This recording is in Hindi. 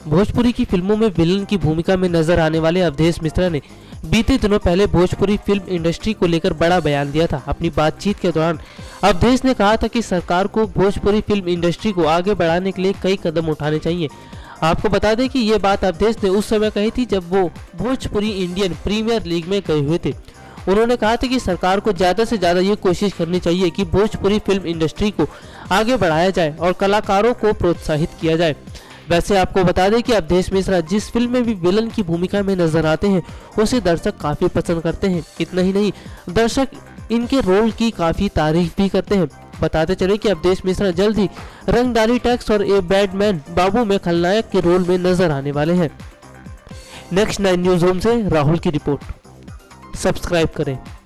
भोजपुरी की फिल्मों में विलन की भूमिका में नजर आने वाले अवधेश मिश्रा ने बीते दिनों पहले भोजपुरी फिल्म इंडस्ट्री को लेकर बड़ा बयान दिया था। अपनी बातचीत के दौरान अवधेश ने कहा था कि सरकार को भोजपुरी फिल्म इंडस्ट्री को आगे बढ़ाने के लिए कई कदम उठाने चाहिए। आपको बता दें कि ये बात अवधेश ने उस समय कही थी जब वो भोजपुरी इंडियन प्रीमियर लीग में गए हुए थे। उन्होंने कहा था कि सरकार को ज़्यादा से ज़्यादा ये कोशिश करनी चाहिए कि भोजपुरी फिल्म इंडस्ट्री को आगे बढ़ाया जाए और कलाकारों को प्रोत्साहित किया जाए। वैसे आपको बता दें कि अवधेश मिश्रा जिस फिल्म में भी विलन की भूमिका में नजर आते हैं उसे दर्शक काफ़ी पसंद करते हैं। इतना ही नहीं, दर्शक इनके रोल की काफ़ी तारीफ भी करते हैं। बताते चले कि अवधेश मिश्रा जल्द ही रंगदारी टैक्स और ए बैड मैन बाबू में खलनायक के रोल में नजर आने वाले हैं। नेक्स्ट 9 न्यूज़ होम से राहुल की रिपोर्ट। सब्सक्राइब करें।